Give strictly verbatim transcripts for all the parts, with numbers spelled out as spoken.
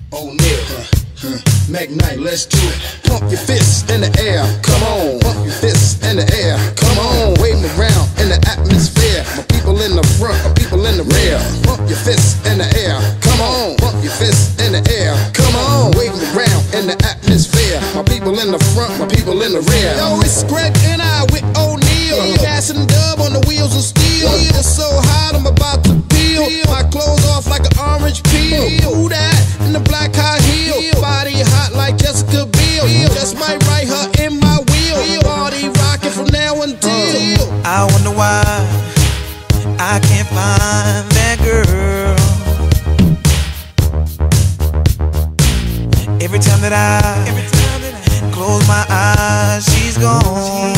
O'Neal, huh, McKnight, let's do it. Pump your fists in the air, come on. Pump your fists in the air, come on. Wave them around in the atmosphere. My people in the front, my people in the rear. Pump your fists in the air, come on. Pump your fists in the air, come on. Wave them around in the atmosphere. My people in the front, my people in the rear. Yo, it's Greg and I with O'Neal, gassing dub on the wheels of steel. It's so hot, I'm about to peel my clothes off like an orange peel. Who that in the black high heel? Body hot like Jessica Biel. Just might write her in my wheel. Party rocking from now until I wonder why I can't find that girl. Every time that I, every time that I close my eyes, she's gone.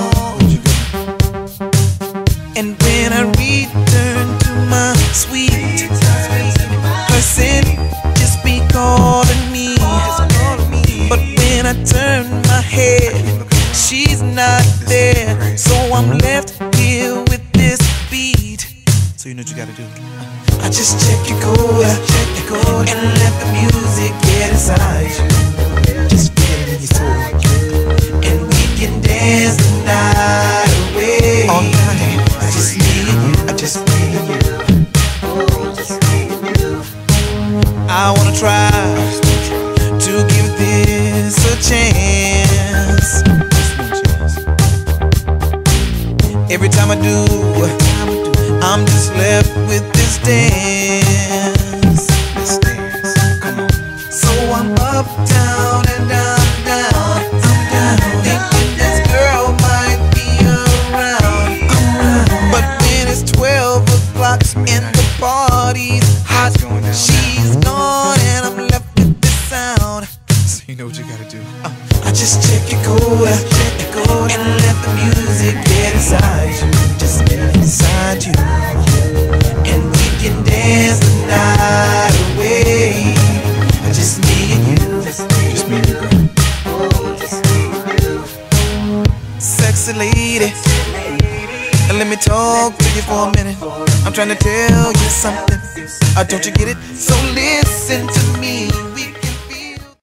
And when I return to my sweet person, just be calling me. But when I turn my head, she's not there. So I'm left here with this beat. So you know what you gotta do. I just check your code, check your code, and let the music get inside you. Just get it in your soul, and we can dance the night away. All night, just me and you, I just me and you. Just me and you. I wanna try to give this a chance. Every time I do, I'm just left with this dance. This dance, come on. So I'm up, down, and down, down. I'm down, thinking this girl might be around. But when it's twelve o'clock and the party's hot, she's gone and I'm left with this sound. So you know what you gotta do. Uh, I just check your code, check your code, and let the music get inside you. Just get inside you, and we can dance the night away. Just me and you, just me and you, girl. Just me and you. Sexy lady, let me talk to you for a minute. I'm trying to tell you something. Uh, don't you get it? So listen to me.